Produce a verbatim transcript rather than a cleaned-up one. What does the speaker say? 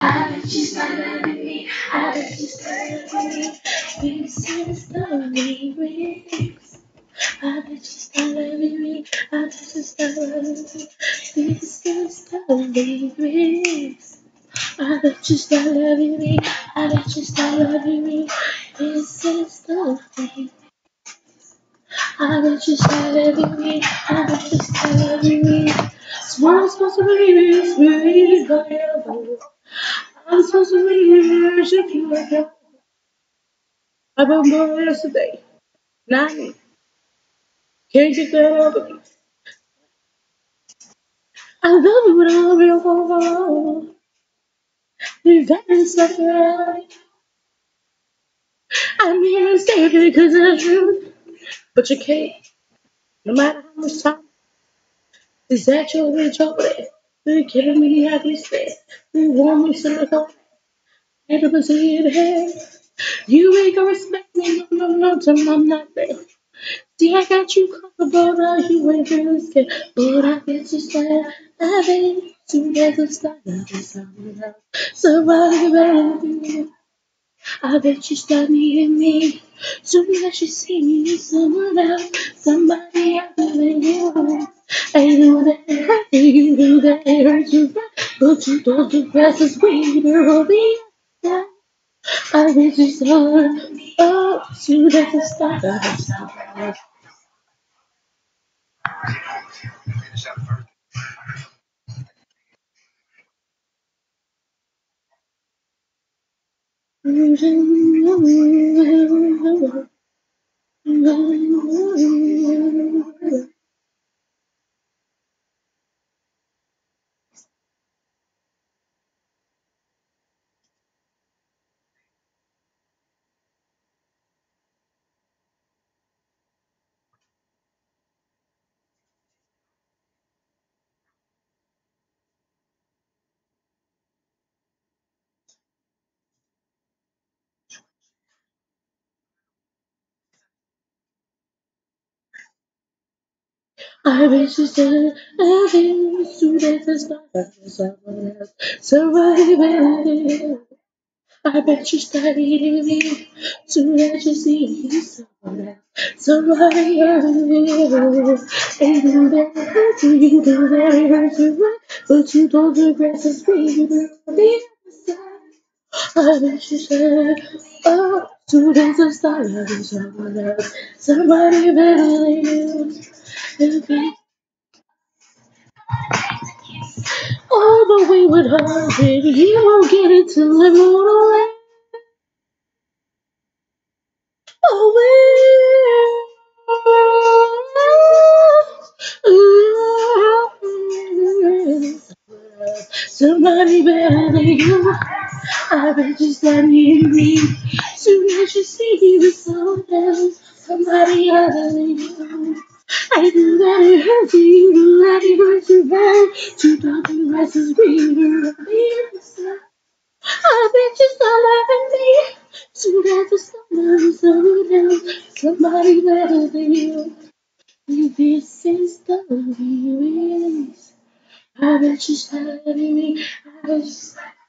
I bet you start loving me. I bet you start loving me. This is the lyrics. I bet you start loving me. I bet you start loving me. This is the lyrics. I bet you start loving me. I bet you start loving me. This is the lyrics. I bet you start loving me. I bet you start loving me. Small, supposed to be sweet, but I'm supposed to be worship you like that. I've been born yesterday. Nine. Can't get that over me. I love you with all of your heart. You've got me stuck around. I'm here to save it because of the truth. But you can't. No matter how much time. Is that your rich chocolate? You're giving me the ugly stare. You want me to look on. Had to see it ahead. You ain't gonna respect me. No, no, no, till I'm not there. See, I got you comfortable now, you ain't really scared. But I bet you start having together, start loving someone else. Somebody better than you. I bet you start needing me. Soon as you see me with someone else, somebody other than you. I know that it hurt you, know that it hurt you, but you thought the grass was greener on the other side. I bet you start, oh, soon as you start loving someone else. I wish you said I think soon as I start loving someone else, somebody better than you. I bet you start eating me soon as you see someone else, somebody better than you. Ain't do that hurt you, you do that it hurts you, right? But you don't the grass is greener on the other side. I bet you said, oh, soon as I start loving someone else, somebody better than you. If it all the way with her, baby, you won't get it till I'm on away. Away. Somebody better than you. I bet you start needing me. Soon as you see me with someone else, somebody other than you. I knew that it hurt you, knew that it hurt you bad. You thought the grass was greener on the other side. I bet you start loving me. Soon as you start loving someone else, somebody better than you. This is the lyrics. I bet you start loving me. I bet you